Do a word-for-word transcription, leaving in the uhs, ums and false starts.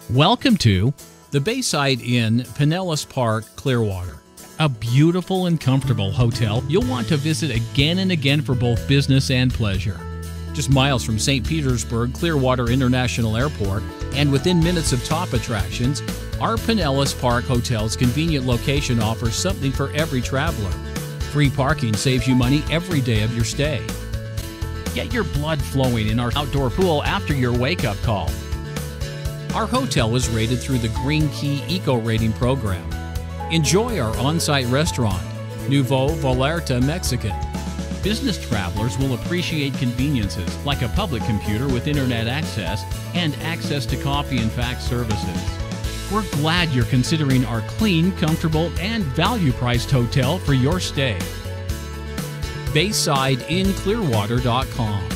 Welcome to the Bayside Inn, Pinellas Park, Clearwater. A beautiful and comfortable hotel you'll want to visit again and again for both business and pleasure. Just miles from Saint Petersburg Clearwater International Airport and within minutes of top attractions, our Pinellas Park Hotel's convenient location offers something for every traveler. Free parking saves you money every day of your stay. Get your blood flowing in our outdoor pool after your wake-up call. Our hotel is rated through the Green Key Eco Rating Program. Enjoy our on-site restaurant, Nuevo Vallarta Mexican. Business travelers will appreciate conveniences like a public computer with internet access and access to coffee and fax services. We're glad you're considering our clean, comfortable, and value-priced hotel for your stay. Bayside in Clearwater dot com